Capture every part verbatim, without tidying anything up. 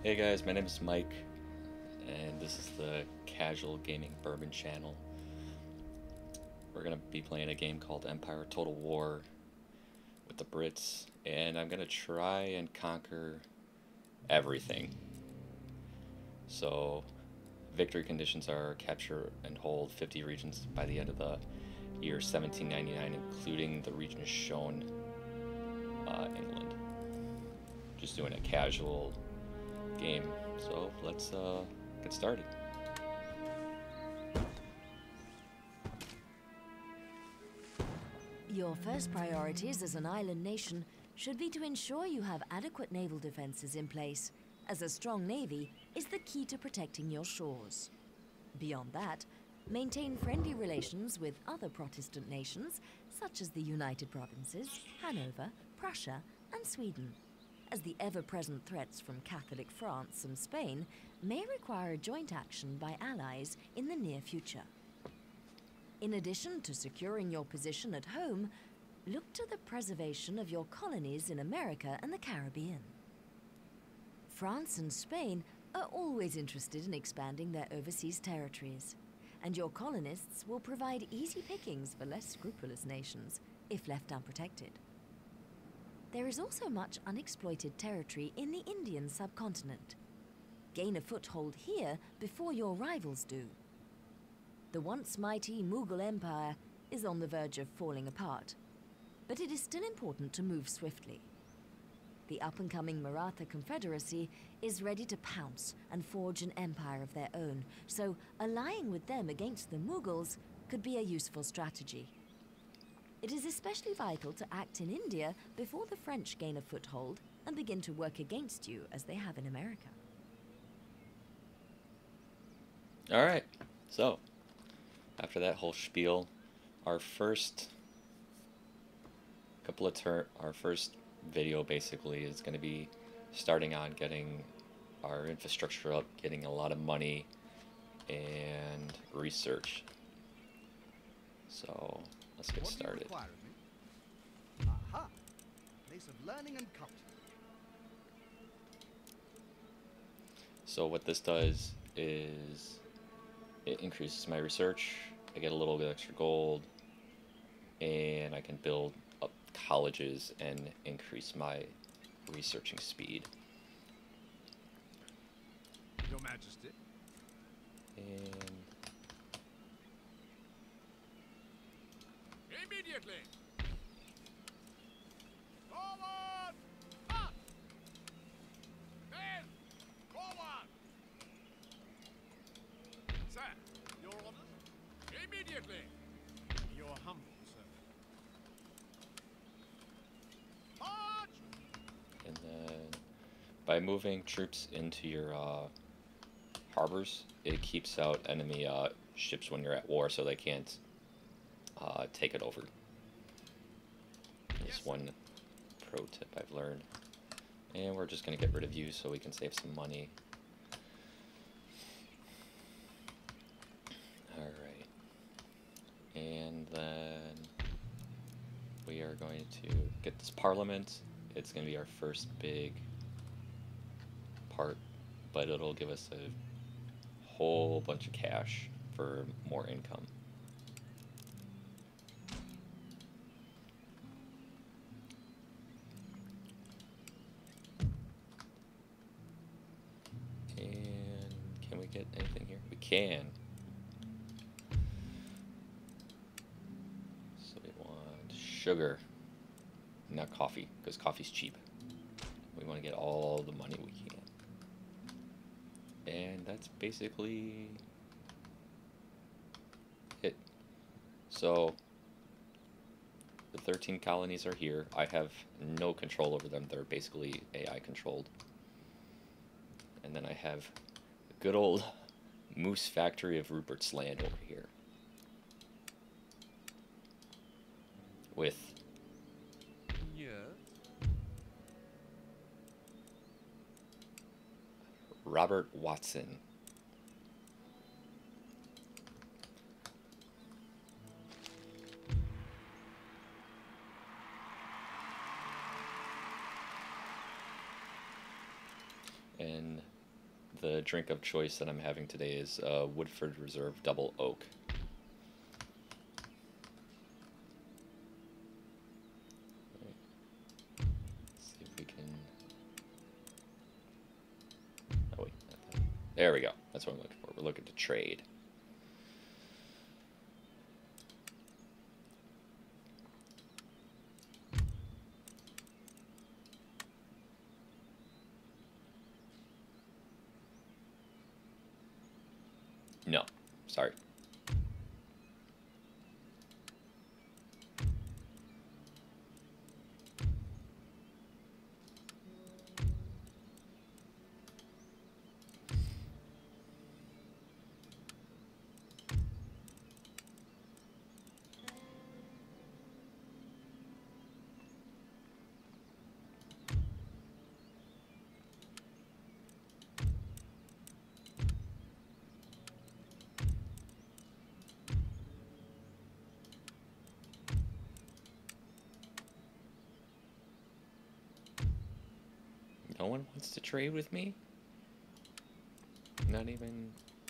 Hey guys, my name is Mike, and this is the Casual Gaming Bourbon channel. We're gonna be playing a game called Empire Total War with the Brits, and I'm gonna try and conquer everything. So, victory conditions are capture and hold fifty regions by the end of the year seventeen ninety-nine, including the regions shown, uh, England. Just doing a casual game, so let's uh, get started. Your first priorities as an island nation should be to ensure you have adequate naval defenses in place, as a strong navy is the key to protecting your shores. Beyond that, maintain friendly relations with other Protestant nations, such as the United Provinces, Hanover, Prussia, and Sweden, as the ever-present threats from Catholic France and Spain may require joint action by allies in the near future. In addition to securing your position at home, look to the preservation of your colonies in America and the Caribbean. France and Spain are always interested in expanding their overseas territories, and your colonists will provide easy pickings for less scrupulous nations if left unprotected. There is also much unexploited territory in the Indian subcontinent. Gain a foothold here before your rivals do. The once mighty Mughal Empire is on the verge of falling apart, but it is still important to move swiftly. The up-and-coming Maratha Confederacy is ready to pounce and forge an empire of their own, so allying with them against the Mughals could be a useful strategy. It is especially vital to act in India before the French gain a foothold and begin to work against you as they have in America. Alright, so after that whole spiel, our first couple of tur our first video basically is going to be starting on getting our infrastructure up, getting a lot of money, and research. So let's get What do you started. require of me? Aha! Place of learning and culture. So what this does is it increases my research, I get a little bit extra gold, and I can build up colleges and increase my researching speed. Your Majesty. And Immediately. Forward! Up! Men! Forward! Sir, your orders? Immediately. Your humble servant. March! and then by moving troops into your uh, harbors, it keeps out enemy uh, ships when you're at war, so they can't uh, take it over. That's one pro tip I've learned. And we're just going to get rid of you so we can save some money. Alright. And then we are going to get this parliament. It's going to be our first big part, but it'll give us a whole bunch of cash for more income. And can we get anything here? We can. So we want sugar, not coffee, because coffee's cheap. We want to get all the money we can. And that's basically it. So the thirteen colonies are here. I have no control over them. They're basically A I controlled. And then I have a good old Moose Factory of Rupert's Land over here. With Yes. Robert Watson. And the drink of choice that I'm having today is uh, Woodford Reserve Double Oak. Right. Let's see if we can... Oh wait, not that. There we go. That's what I'm looking for. We're looking to trade. No, sorry. No one wants to trade with me? Not even...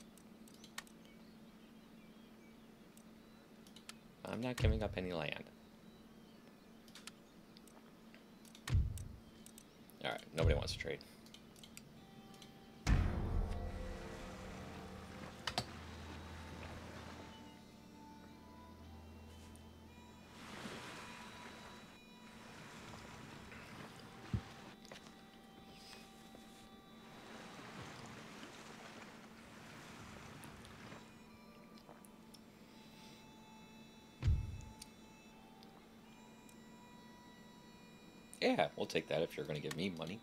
I'm not giving up any land. Alright, nobody wants to trade. Yeah, we'll take that if you're going to give me money.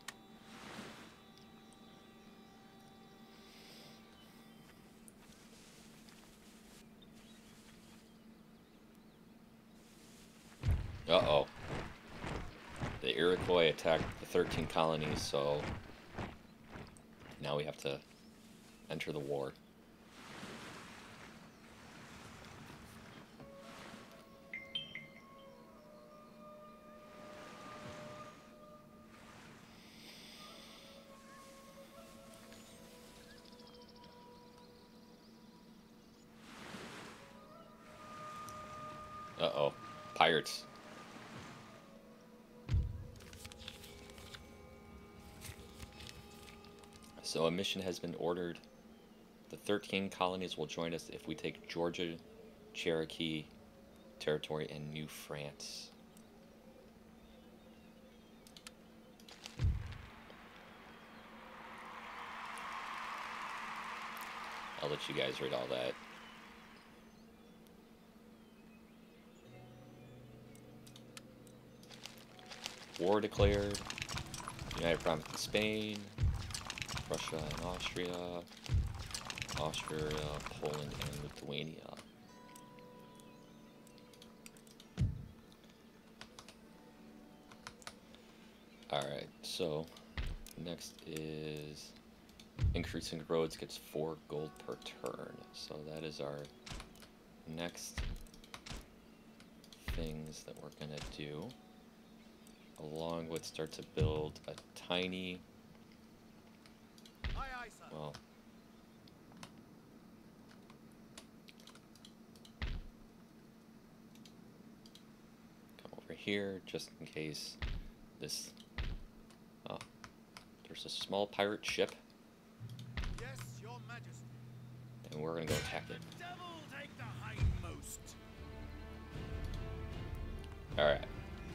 Uh-oh. The Iroquois attacked the thirteen colonies, so now we have to enter the war. Uh-oh. Pirates. So a mission has been ordered. The thirteen colonies will join us if we take Georgia, Cherokee territory, and New France. I'll let you guys read all that. War declared. United Province of Spain, Russia and Austria, Austria, Poland, and Lithuania. Alright, so next is increasing roads gets four gold per turn. So that is our next things that we're gonna do. Along with start to build a tiny, Aye, aye, sir. well, come over here just in case this, oh, there's a small pirate ship, Yes, your majesty. and we're gonna go attack it. The devil take the hindmost. Alright.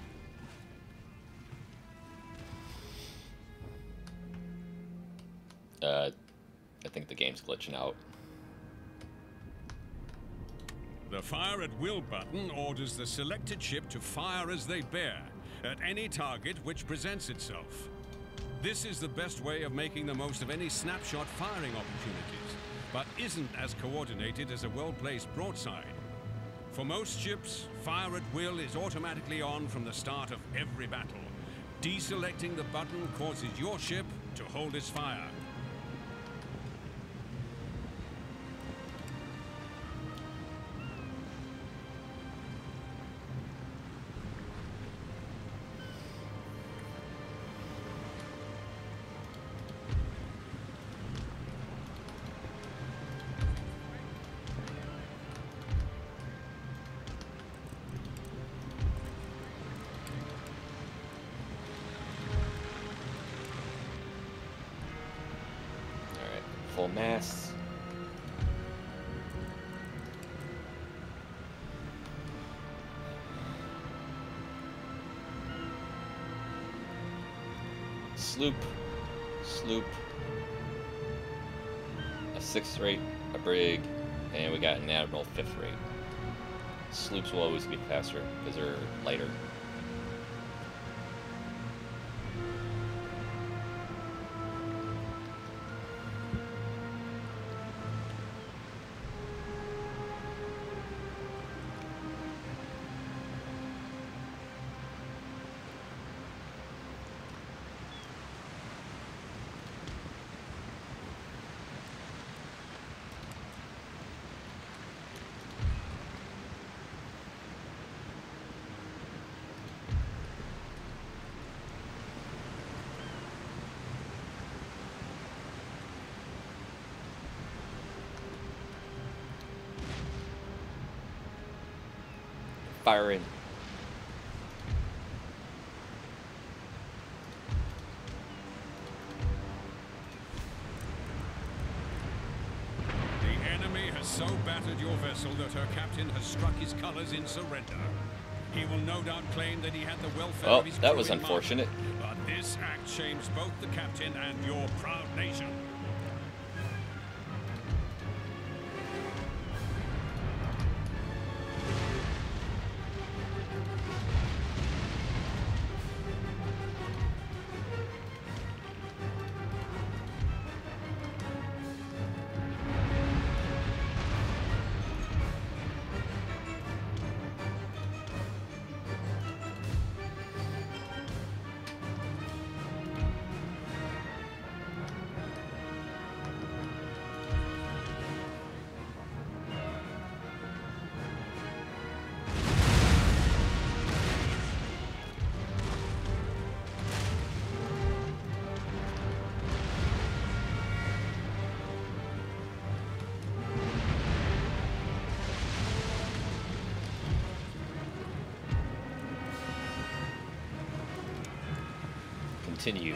Uh, I think the game's glitching out. The Fire at Will button orders the selected ship to fire as they bear, at any target which presents itself. This is the best way of making the most of any snapshot firing opportunities, but isn't as coordinated as a well-placed broadside. For most ships, Fire at Will is automatically on from the start of every battle. Deselecting the button causes your ship to hold its fire. full masts. Sloop, sloop, a sixth rate, a brig, and we got an admiral fifth rate. Sloops will always be faster because they're lighter. Firing. The enemy has so battered your vessel that her captain has struck his colors in surrender. He will no doubt claim that he had the welfare Oh, of his that crew was in mind. unfortunate. But this act shames both the captain and your proud nation. Continue.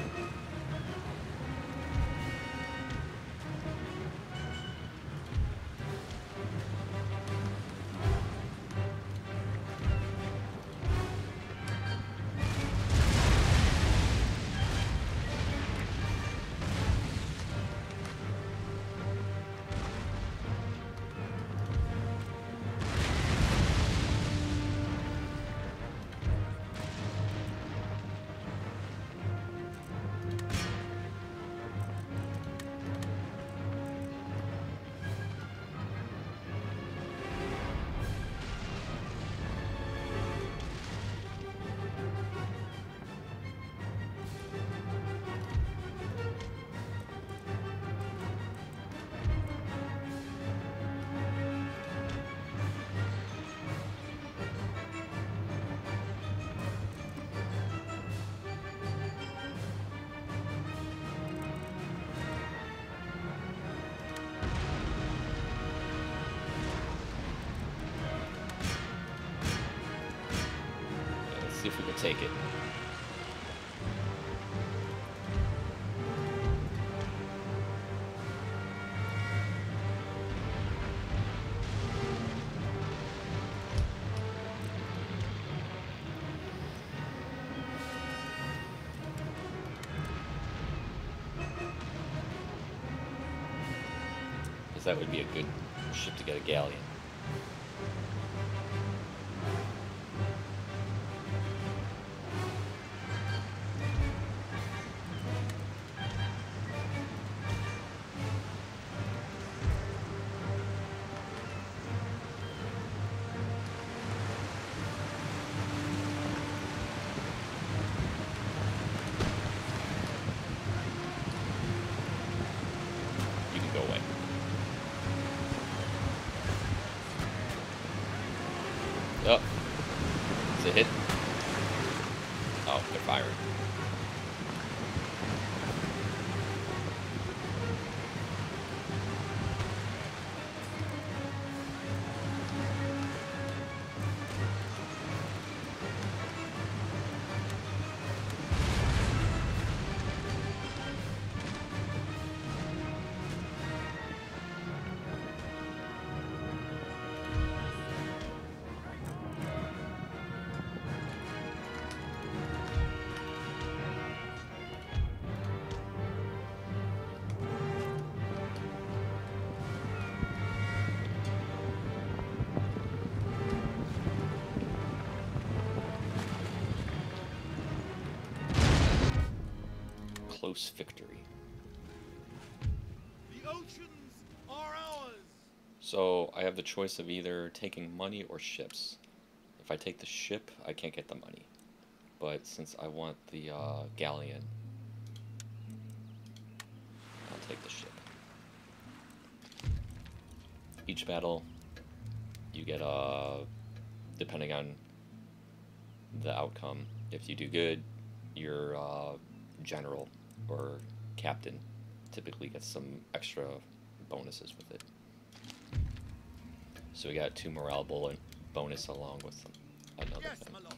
See if we can take it. Because that would be a good ship to get a galleon. Oh, is it hit? Oh, they're firing. close victory. The oceans are ours. So I have the choice of either taking money or ships. If I take the ship, I can't get the money. But since I want the uh, galleon, I'll take the ship. Each battle, you get, uh, depending on the outcome, if you do good, your uh, general or captain typically gets some extra bonuses with it. So we got two morale bullet bonus along with some, another Yes, thing. my lord.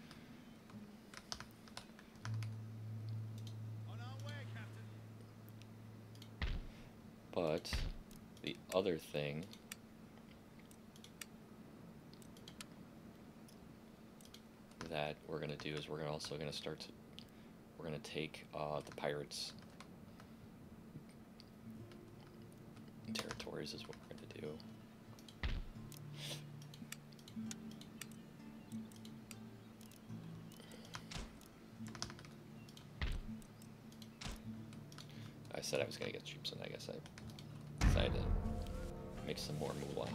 On our way, Captain. But the other thing that we're gonna do is we're gonna also gonna start to we're gonna take uh, the pirates' territories is what we're gonna do. I said I was gonna get troops, and I guess I decided to make some more moolah.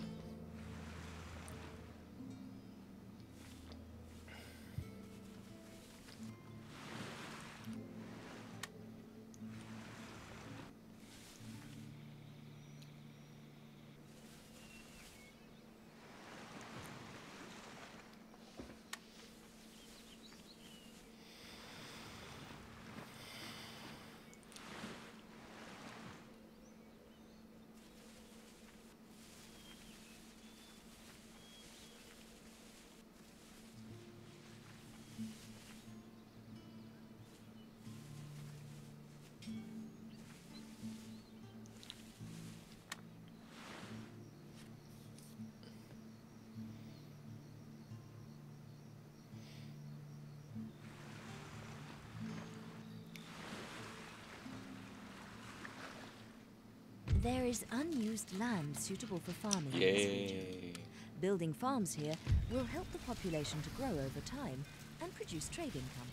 There is unused land suitable for farming in this region. Yay! Building farms here will help the population to grow over time and produce trade income.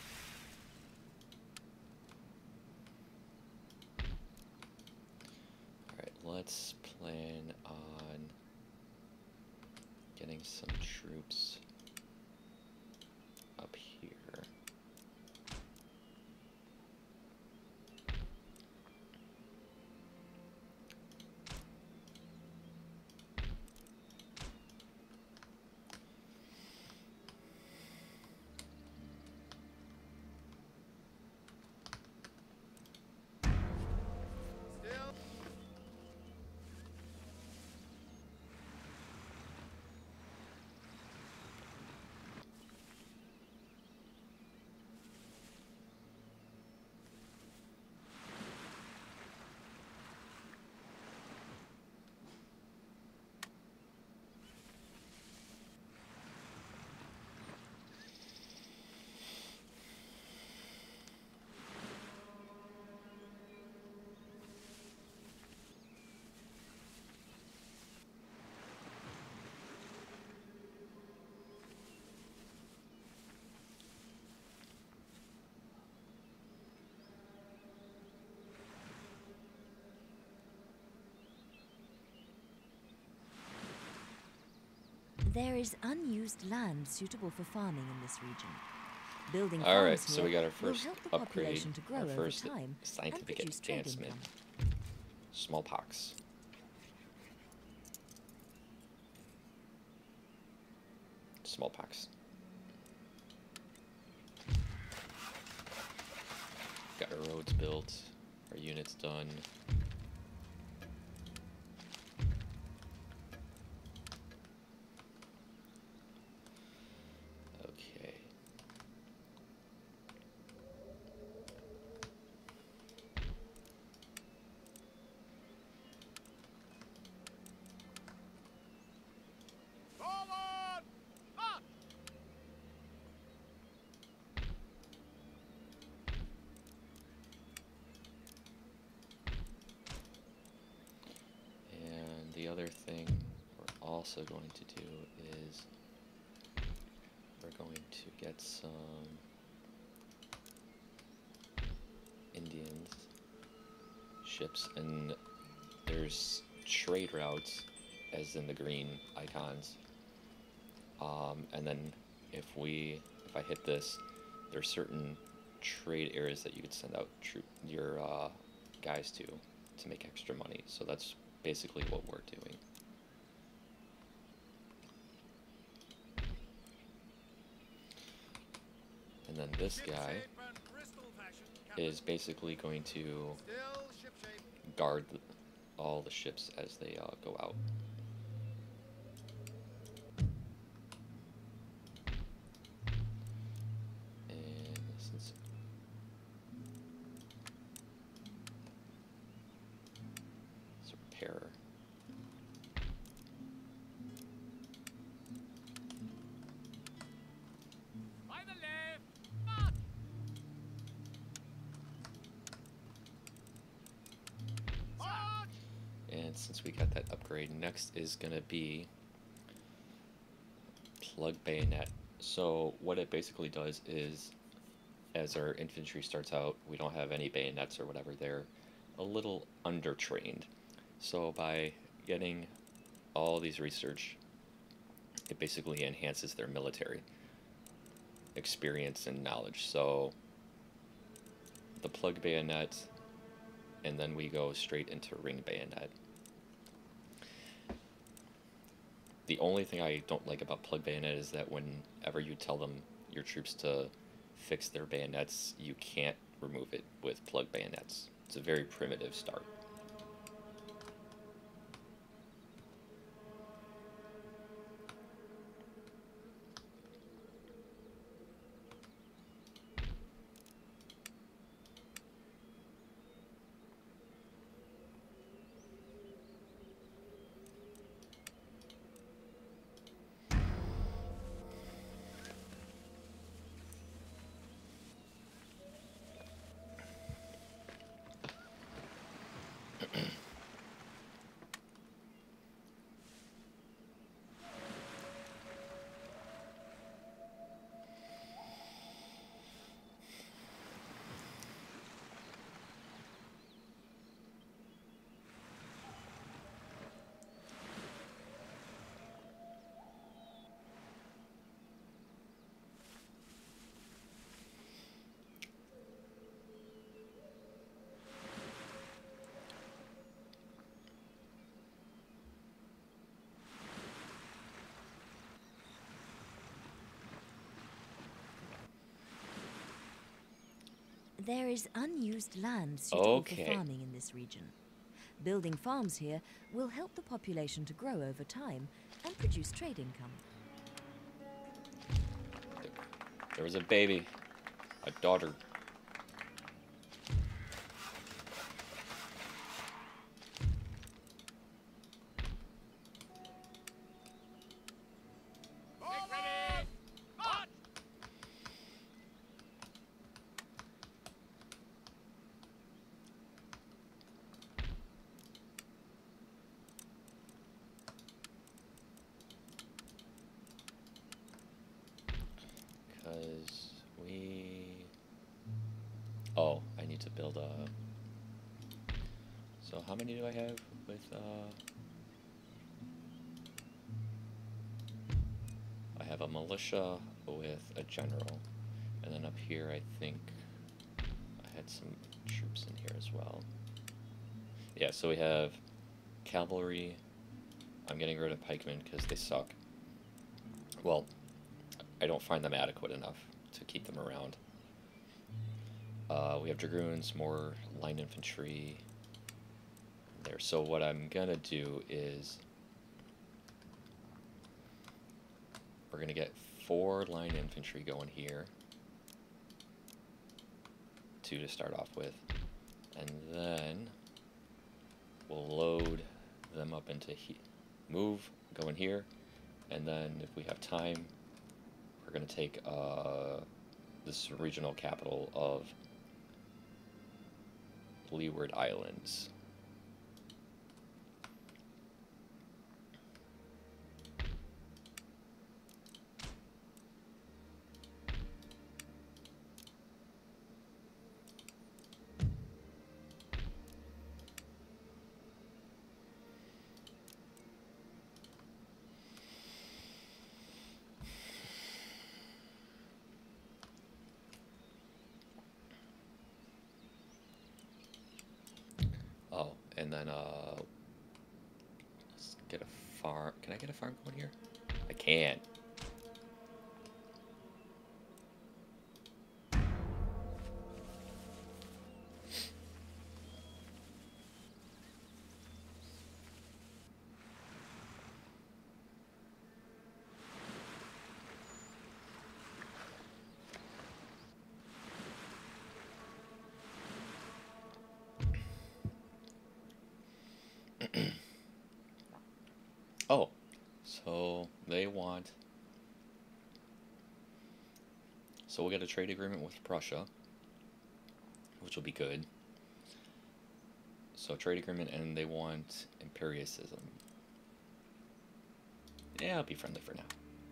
Alright, let's plan on getting some troops up here. Still. There is unused land suitable for farming in this region. Building All right, farms so we here got our will first help the upgrade, population to grow our over first time and scientific produce trade advancement. income. Smallpox. Smallpox. Got our roads built, our units done. Okay. Forward! March! And the other thing we're also going to do is we're going to get some ships, and there's trade routes, as in the green icons. Um, and then if we, if I hit this, there's certain trade areas that you could send out troop your uh, guys to to make extra money. So that's basically what we're doing. And then this guy is basically going to guard the, all the ships as they uh, go out. And since it's a repairer. And since we got that upgrade, next is going to be plug bayonet. So what it basically does is, as our infantry starts out, we don't have any bayonets or whatever. They're a little undertrained. So by getting all these research, it basically enhances their military experience and knowledge. So the plug bayonet, and then we go straight into ring bayonet. The only thing I don't like about plug bayonet is that whenever you tell them, your troops, to fix their bayonets, you can't remove it with plug bayonets. It's a very primitive start. There is unused land suitable Okay. for farming in this region. Building farms here will help the population to grow over time and produce trade income. There was a baby, a daughter. Because we... Oh, I need to build a... So how many do I have with... Uh... I have a militia with a general. And then up here I think I had some troops in here as well. Yeah, so we have cavalry. I'm getting rid of pikemen because they suck. Well, I don't find them adequate enough to keep them around. Uh, we have dragoons, more line infantry there. So what I'm gonna do is we're gonna get four line infantry going here, two to start off with, and then we'll load them up into he move, go in here, and then if we have time, we're going to take uh, this regional capital of Leeward Islands. And then, uh, let's get a farm. Can I get a farm going here? I can. Oh, so they want. So we'll get a trade agreement with Prussia, which will be good. So trade agreement, and they want imperialism. Yeah, I'll be friendly for now.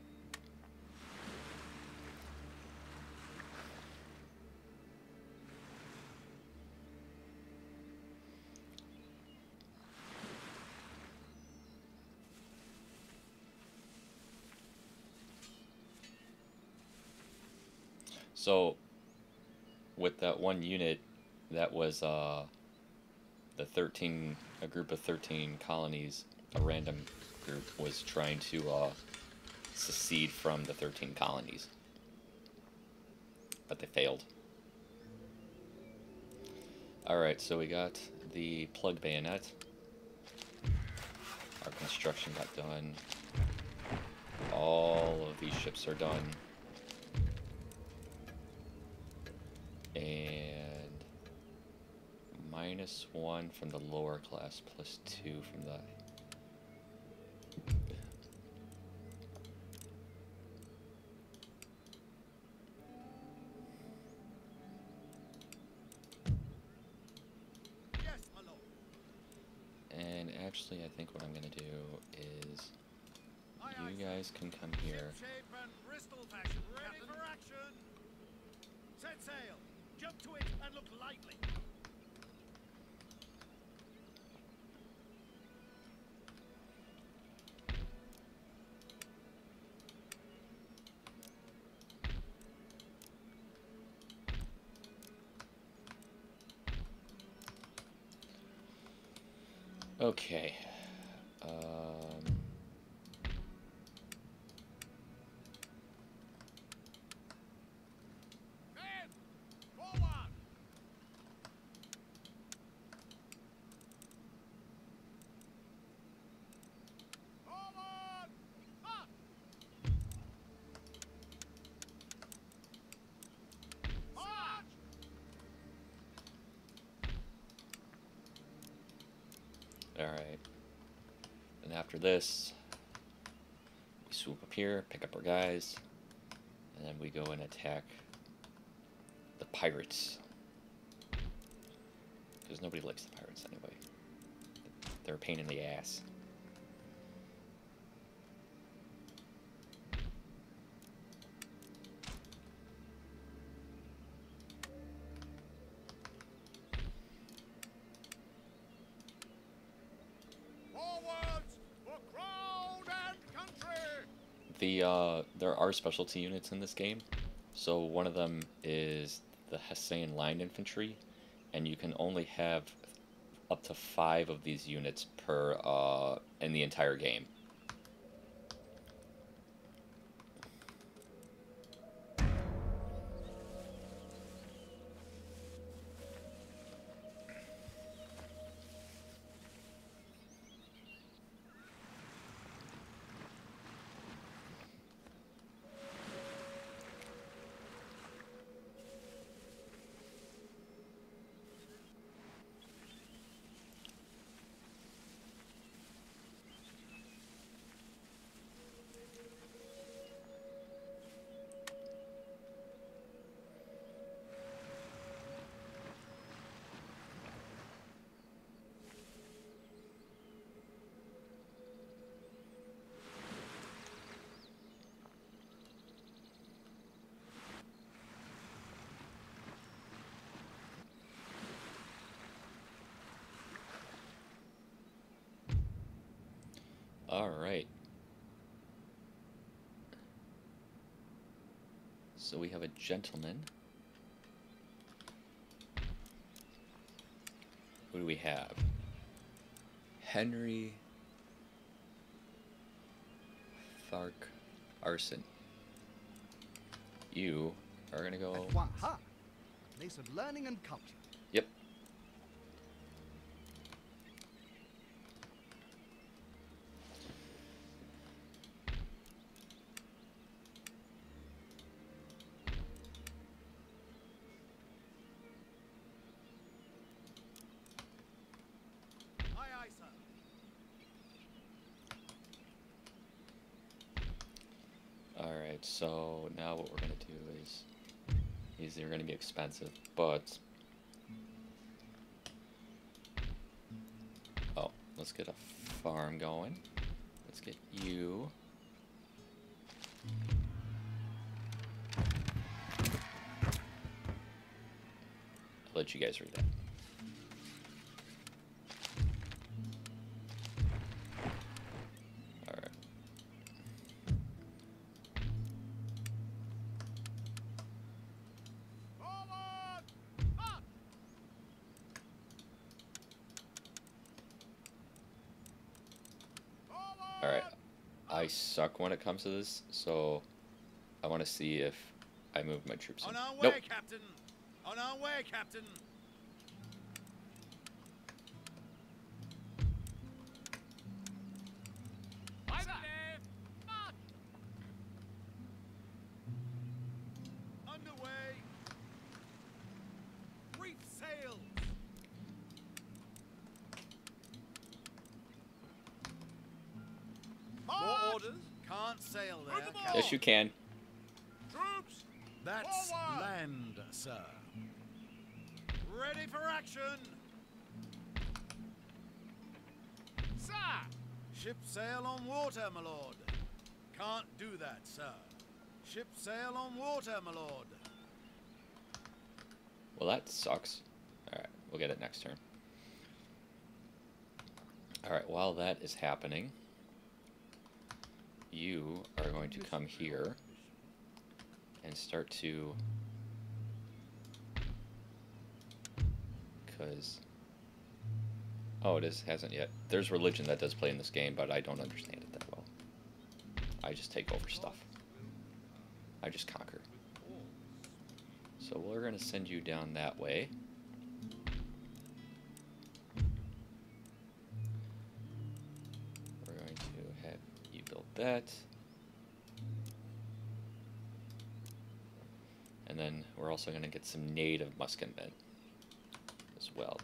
So, with that one unit, that was uh, the thirteen, a group of thirteen colonies, a random group was trying to uh, secede from the thirteen colonies. But they failed. Alright, so we got the plug bayonet. Our construction got done. All of these ships are done. And minus one from the lower class, plus two from the... Yes, my lord. And actually, I think what I'm gonna do is Aye, you aye, guys can come here. Ship-shape and Bristol fashion. Ready for action. Set sail. Jump to it and look lively. Okay. Um, Men, forward. Forward. Ha! March! Alright. And after this, we swoop up here, pick up our guys, and then we go and attack the pirates. Because nobody likes the pirates anyway. They're a pain in the ass. Forwards for crown and country. The uh, there are specialty units in this game. So one of them is the Hessian Line Infantry, and you can only have up to five of these units per uh, in the entire game. All right. So we have a gentleman. Who do we have? Henry Fark Arson. You are gonna go. At Waha, a place of learning and culture. Yep. Aye, aye, sir. Alright, so now what we're gonna do is these are gonna be expensive, but oh, let's get a farm going. Let's get you. I'll let you guys read that. Alright. Forward! Up! Forward! Alright. I suck when it comes to this, so I want to see if I move my troops in. On our way, Nope. Captain! On our way, Captain! Aye, sir. Underway! Reef sails! More orders? Can't sail there. Captain. Yes, you can. Troops! That's Forward! land, sir. Ready for action! Sir! Ship sail on water, my lord. Can't do that, sir. Ship sail on water, my lord. Well, that sucks. Alright, we'll get it next turn. Alright, while that is happening, you are going to come here and start to... Because... Oh, it is, hasn't yet. There's religion that does play in this game, but I don't understand it that well. I just take over stuff. I just conquer. So we're going to send you down that way. We're going to have you build that. And then we're also going to get some native musketmen as well.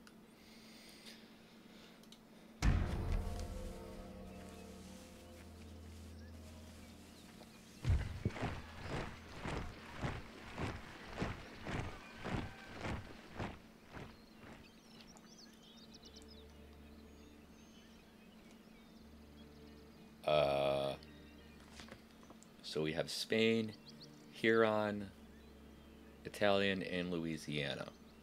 Uh, so we have Spain, Huron, Italian, and Louisiana.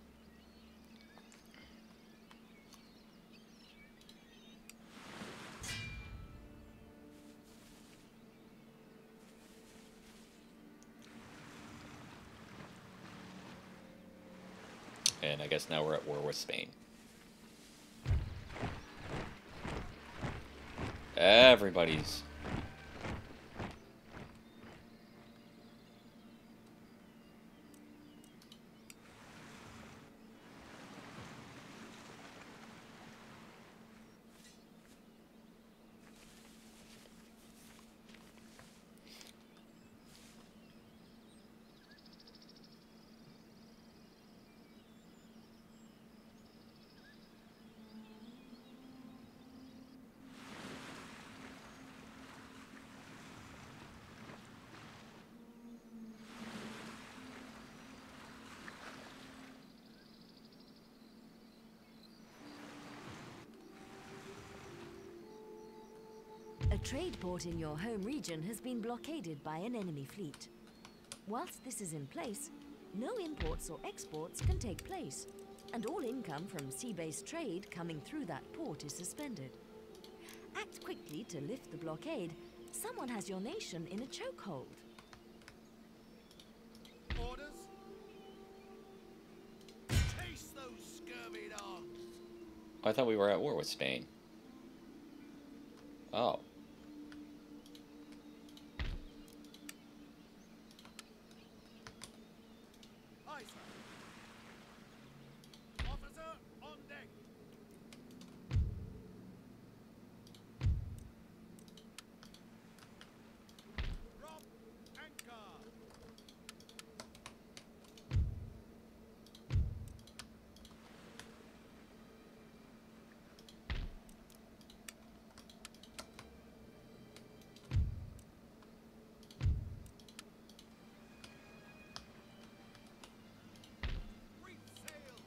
And I guess now we're at war with Spain. Everybody's... A trade port in your home region has been blockaded by an enemy fleet. Whilst this is in place, no imports or exports can take place, and all income from sea-based trade coming through that port is suspended. Act quickly to lift the blockade. Someone has your nation in a chokehold. Orders? Chase those scurvy dogs! I thought we were at war with Spain. Oh. Aye, sir. Officer, on deck. Drop anchor. Reef sails.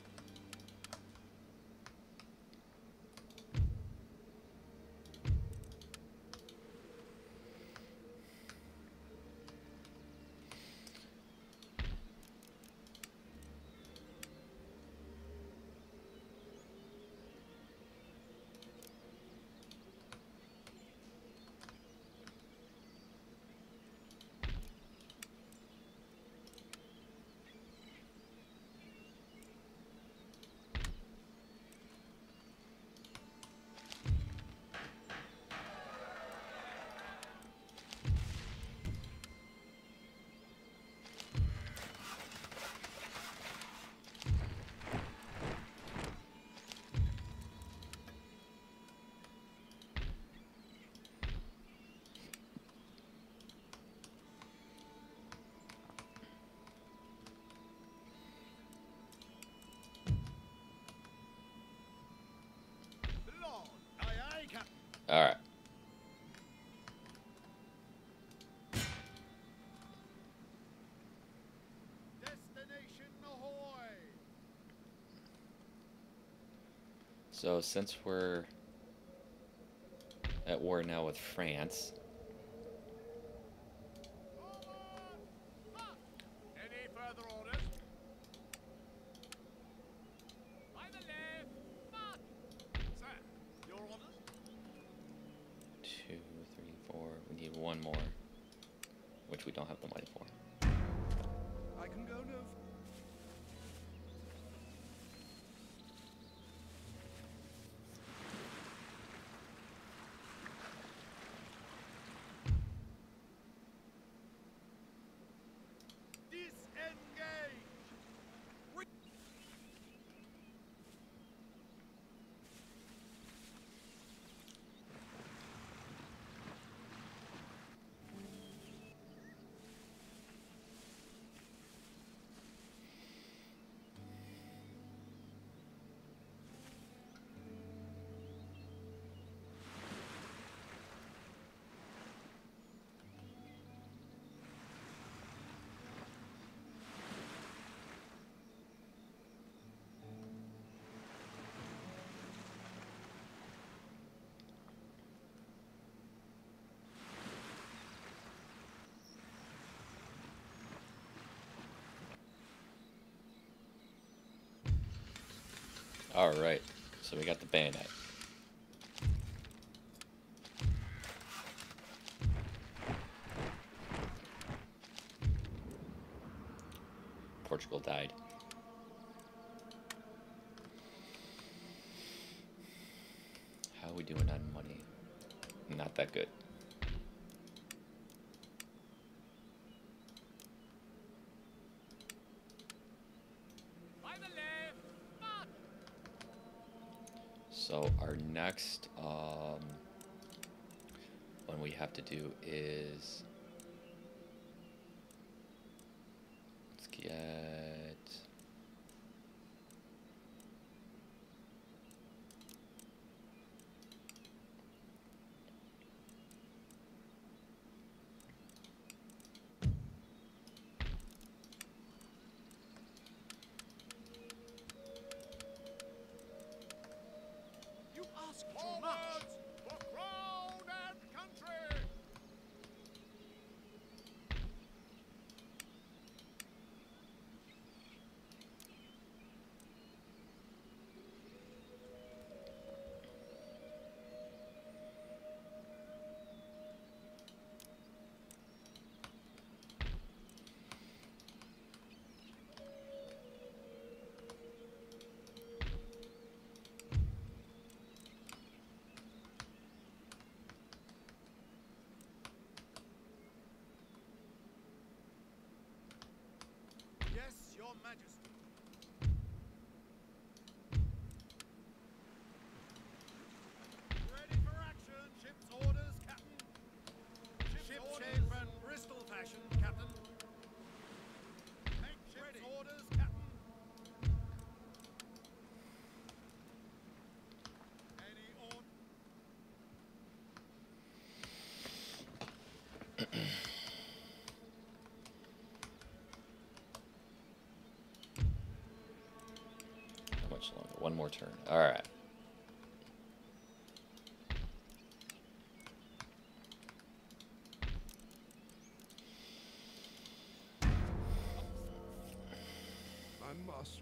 Lord, aye, aye, Captain. All right. Destination ahoy. So since we're at war now with France, Any further orders? By the left. Mark. Sir, your orders? two, three, four. We need one more, which we don't have the money for. I can go no. Disengage. Re- All right. So we got the bayonet. Portugal died. How are we doing on money? Not that good. By the left. Mark. So our next um, one we have to do is let's get You ask too much. For crown and country. much longer. One more turn. Alright. I must.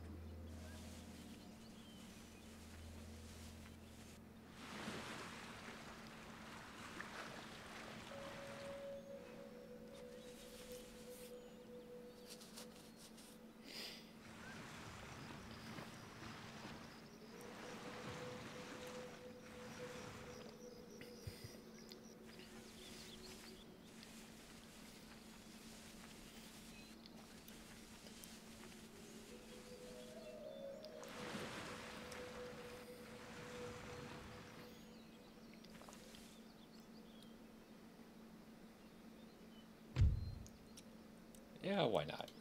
Yeah, why not?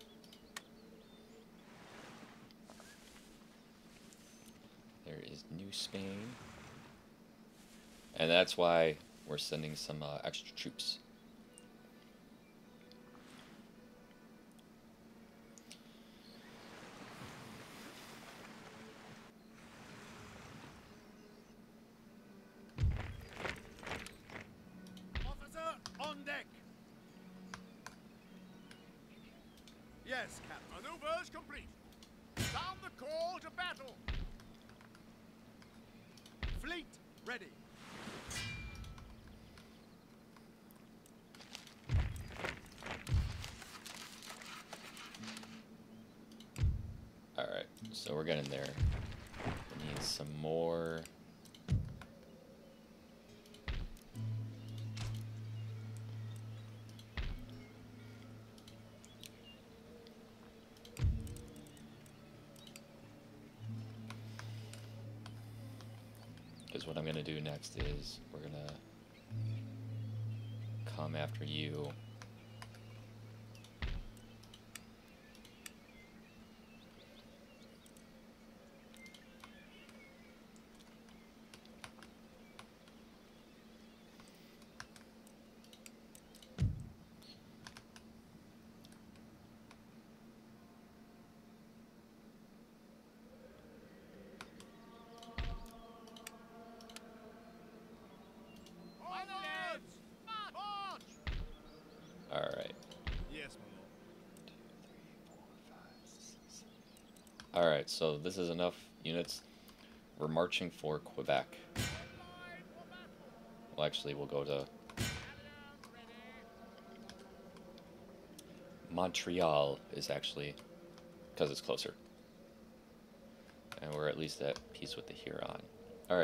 There is New Spain. And that's why we're sending some uh, extra troops. Officer, on deck! Yes, Captain. Maneuvers complete. Sound the call to battle. Fleet, ready. Alright, so we're getting there. We need some more. Because what I'm going to do next is we're going to come after you. Onwards! March! Alright. Yes, my lord. Alright, so this is enough units. We're marching for Quebec. Well, actually, we'll go to Montreal is actually, because it's closer. And we're at least at peace with the Huron. Alright.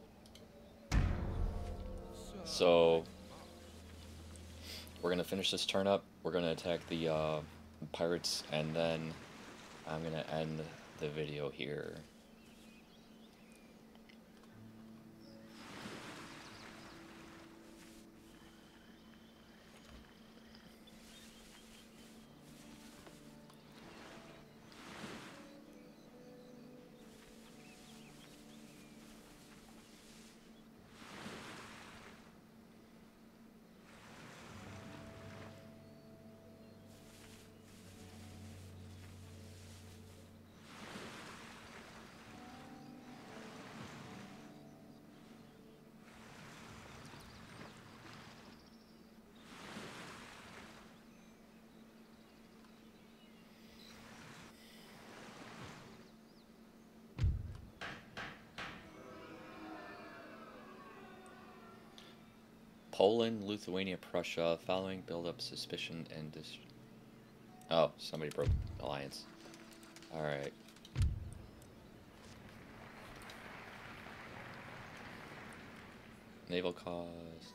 So, we're going to finish this turn up. We're going to attack the uh, pirates, and then I'm going to end the video here. Poland, Lithuania, Prussia, following build up suspicion and dis- Oh, somebody broke alliance. Alright. Naval cost.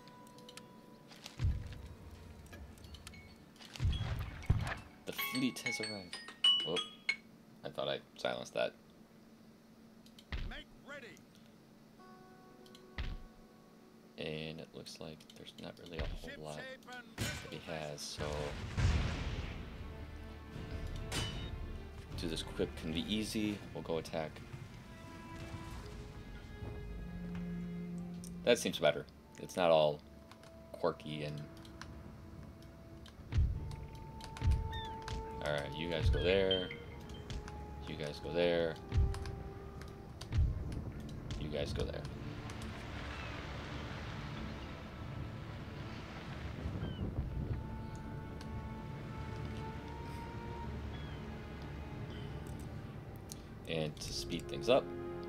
The fleet has arrived. Whoop. I thought I silenced that. Make ready. And it looks like there's not really a whole Ship lot shape and that he has, so do this quick can be easy. We'll go attack. That seems better. It's not all quirky and alright, you guys go there. You guys go there. guys go there. And to speed things up,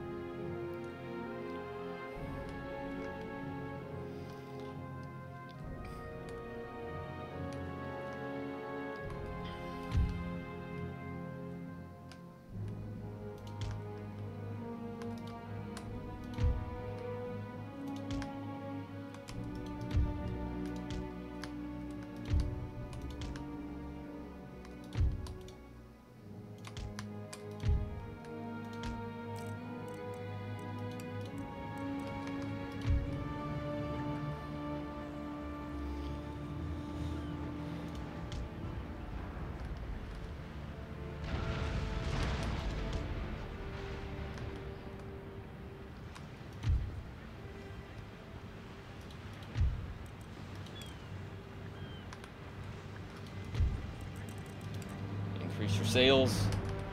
increase your sails.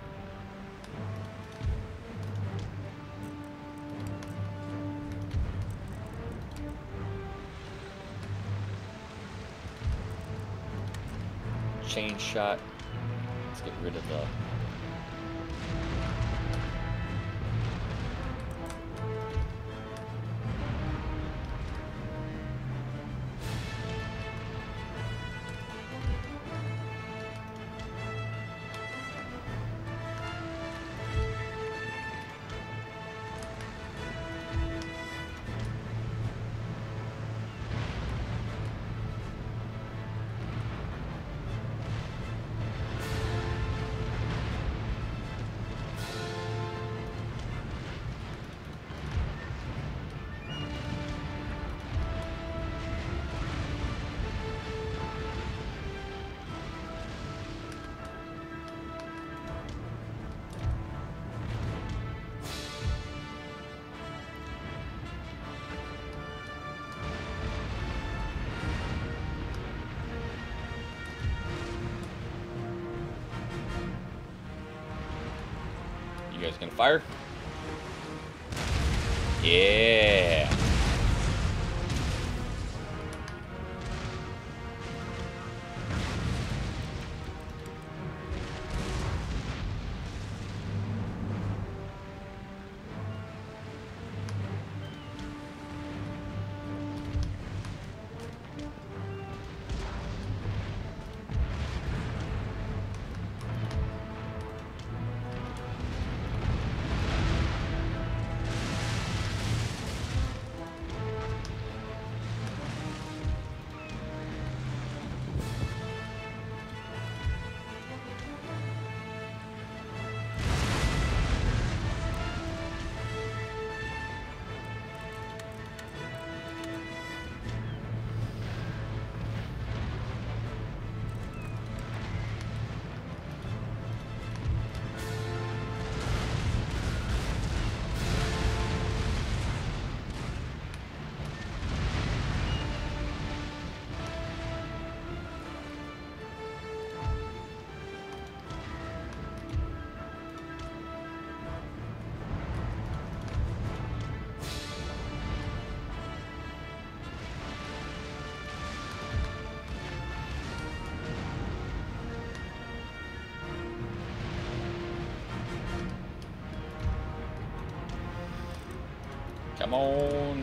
Chain shot. Let's get rid of the You guys gonna fire? Yeah. Come on.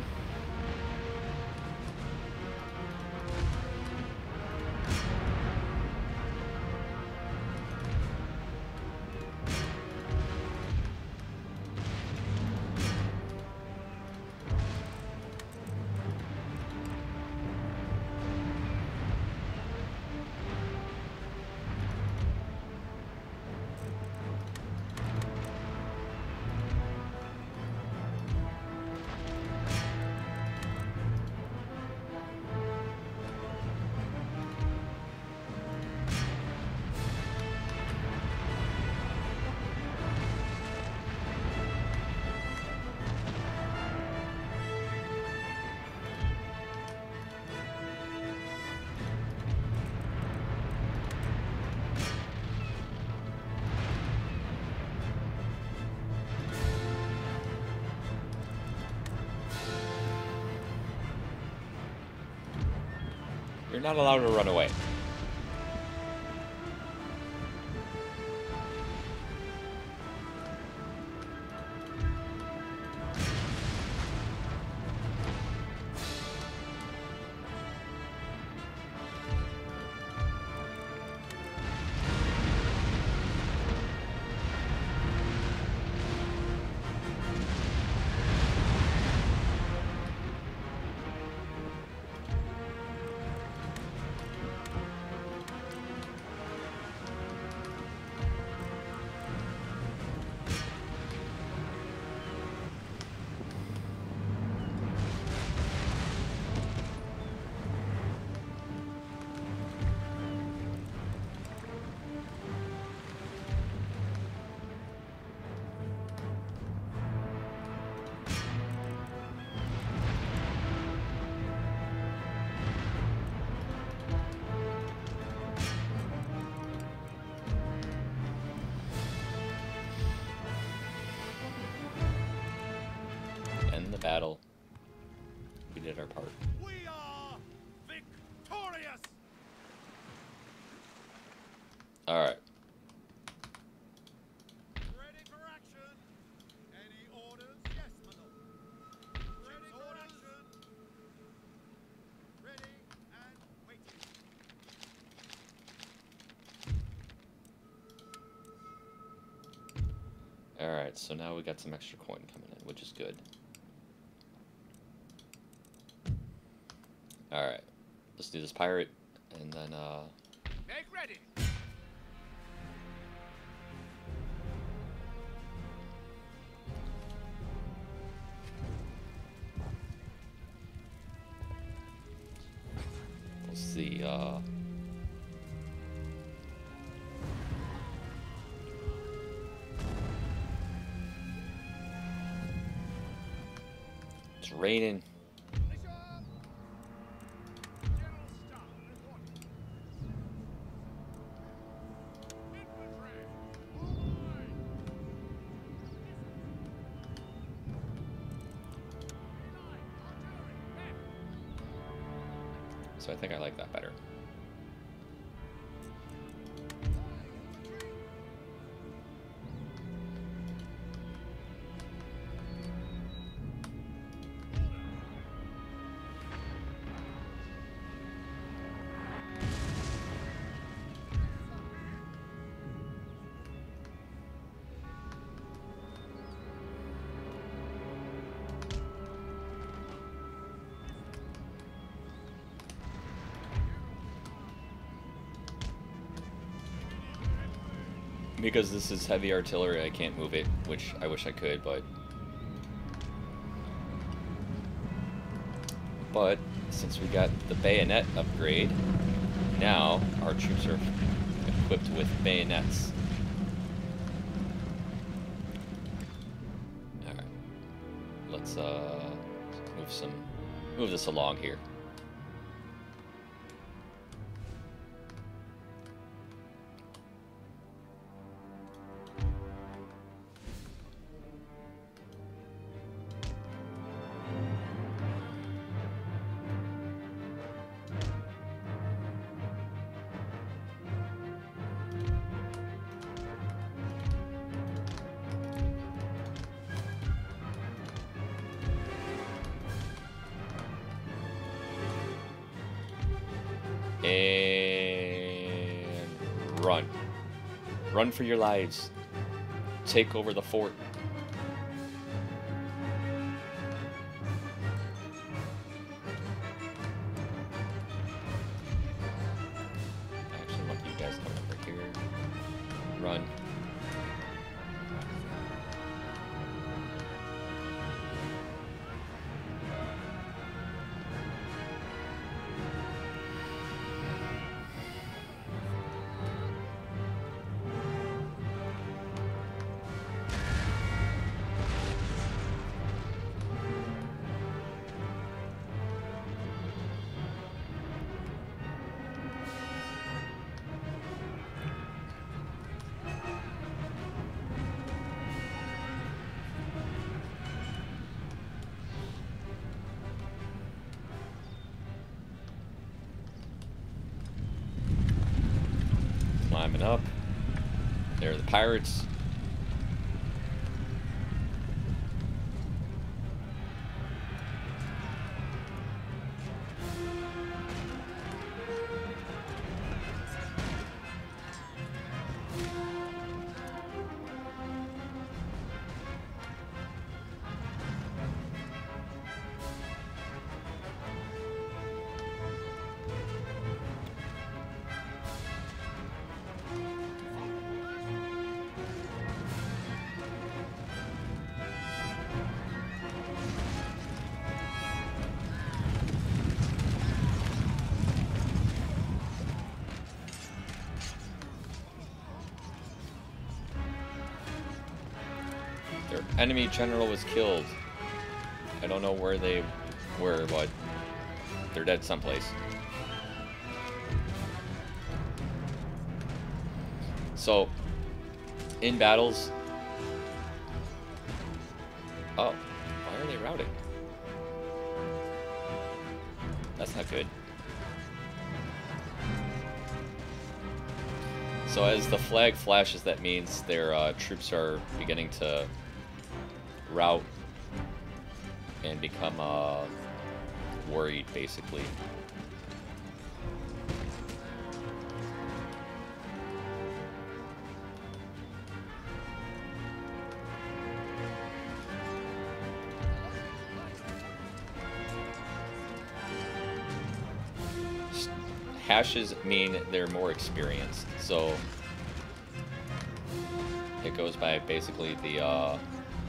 You're not allowed to run away. Battle. We did our part. We are victorious! Alright. Ready for action. Any orders? Yes, my lord. Ready for action. Ready and waiting. Alright, so now we got some extra coin coming in, which is good. Alright, let's do this pirate, and then, uh... Make ready. we'll see, uh... it's raining. So I think I like that better. Because this is heavy artillery, I can't move it, which I wish I could, but... But, since we got the bayonet upgrade, now our troops are equipped with bayonets. Alright. Let's, uh, move some... move this along here. And run. Run for your lives. Take over the fort. I actually want you guys coming over here. Run. climbing up. There are the pirates. Their enemy general was killed. I don't know where they were, but they're dead someplace. So, in battles... Oh, why are they routing? That's not good. So as the flag flashes, that means their uh, troops are beginning to rout and become uh, worried, basically. Hashes mean they're more experienced, so it goes by basically the uh,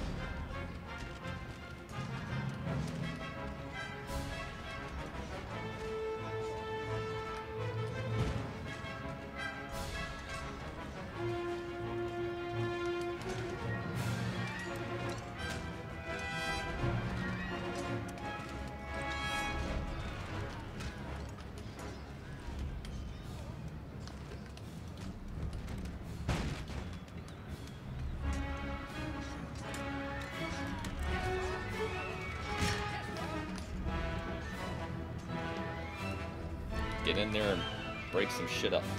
get in there and break some shit up.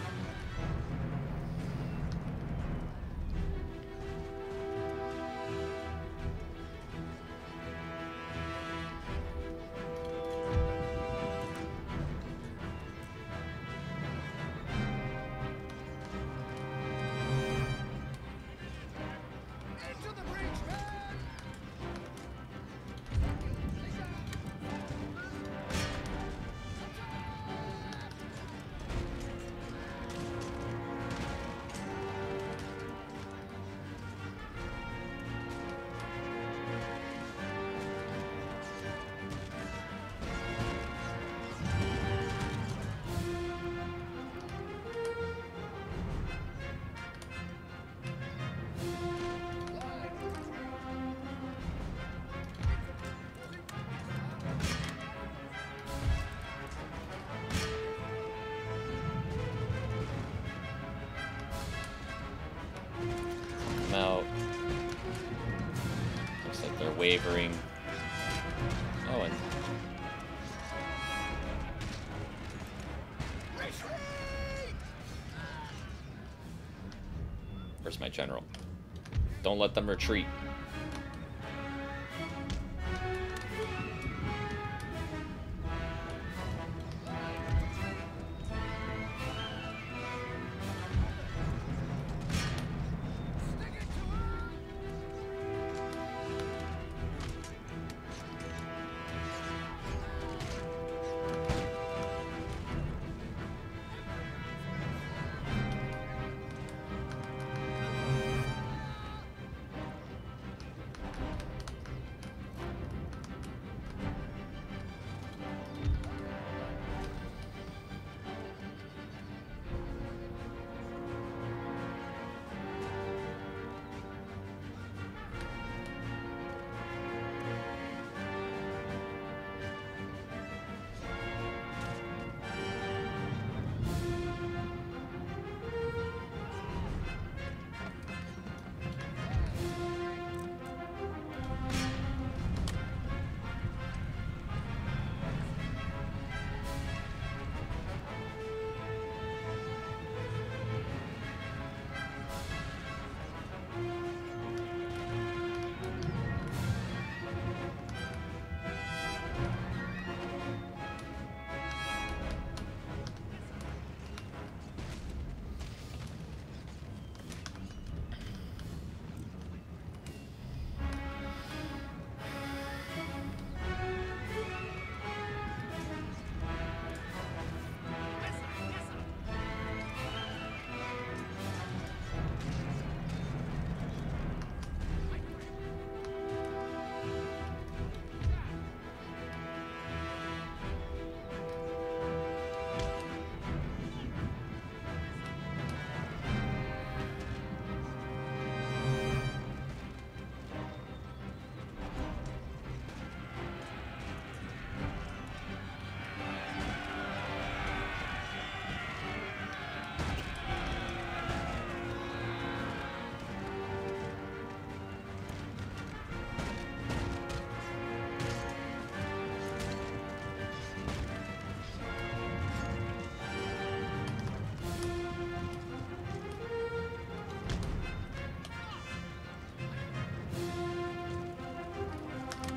Into the breach, man! Out. Looks like they're wavering. Oh, and where's my general? Don't let them retreat.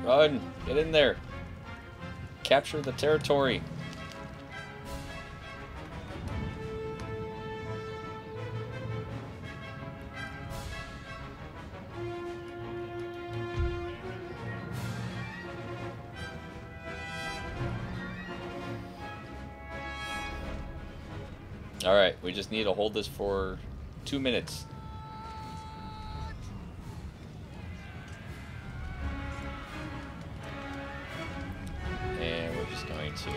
Run! Get in there! Capture the territory! Alright, we just need to hold this for two minutes. And we're just going to...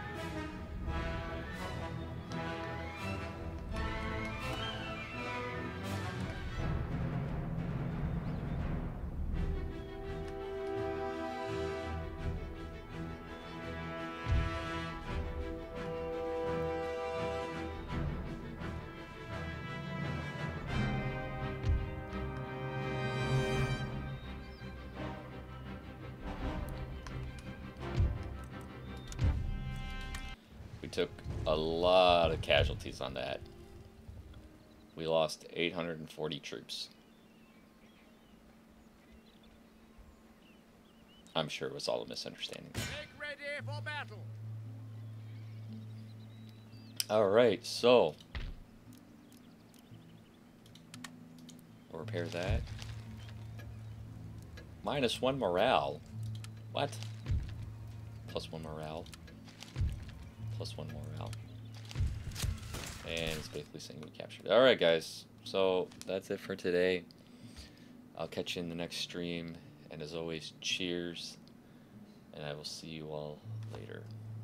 We took a lot of casualties on that. We lost eight hundred forty troops. I'm sure it was all a misunderstanding. Make ready for battle. Alright, so we'll repair that. Minus one morale. What? Plus one morale. Plus one morale. And it's basically saying we captured. Alright guys, so that's it for today. I'll catch you in the next stream. And as always, cheers. And I will see you all later.